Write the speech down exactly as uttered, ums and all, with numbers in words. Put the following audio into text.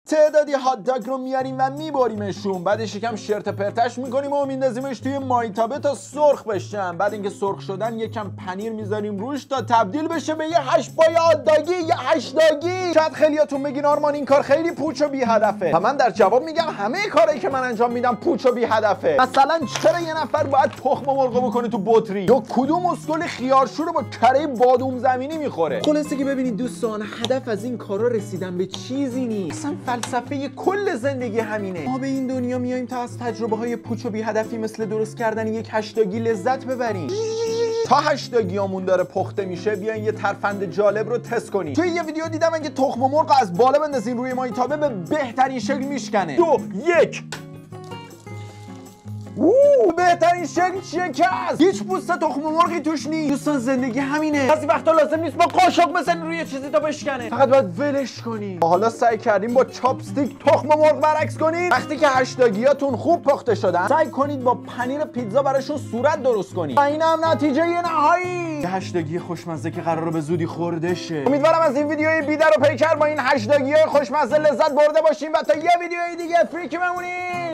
تعدادی هات داگ رو میاریم و میبریمشون، بعدش یکم شرت پرتش میکنیم و میندازیمش توی مایتابه تا سرخ بشن. بعد اینکه سرخ شدن یکم پنیر میذاریم روش تا تبدیل بشه به یه هشت پای هات داگی، یه هشت داگی. شاید خیلیاتون بگین آرمان این کار خیلی پوچ و بی هدفه و من در جواب میگم همه کارهایی که من انجام میدم پوچ و بی هدفه. مثلا چرا یه نفر باید تخم مرغ بکنه تو بطری، یا کدوم اسکل خیارشو رو با کره بادوم زمینی میخوره؟ خلاصه که ببینید دوستان، هدف از این کارا رسیدن به چیزی نیست. اصلا فلسفه کل زندگی همینه. ما به این دنیا میایم تا از تجربه های پوچ و بی هدفی مثل درست کردن یک هشت داگی لذت ببریم. تا هشت داگیامون داره پخته میشه، بیاین یه ترفند جالب رو تست کنیم. توی یه ویدیو دیدم اگه تخم مرغ از بالا بندازین روی مایتابه به بهترین شکل میشکنه. دو یک اوه بهترین شکل چیه که هست؟ هیچ پوست تخم مرغی توش نیست. دوستان زندگی همینه. بعضی وقتا لازم نیست با قاشق بزنی روی چیزی تا بشکنه، فقط باید ولش کنی. حالا سعی کردیم با چاپستیک تخم مرغ برعکس کنید. وقتی که هشت داگیاتون خوب پخته شدن، سعی کنید با پنیر پیتزا براشون صورت درست کنید. و اینم نتیجه نهایی. یه هشت داگی خوشمزه که قراره به زودی خورده شه. امیدوارم از این ویدیوی بیدر و پیکر با این هشت داگی خوشمزه لذت برده باشیم و تا یه ویدیوی دیگه فریکی بمونید.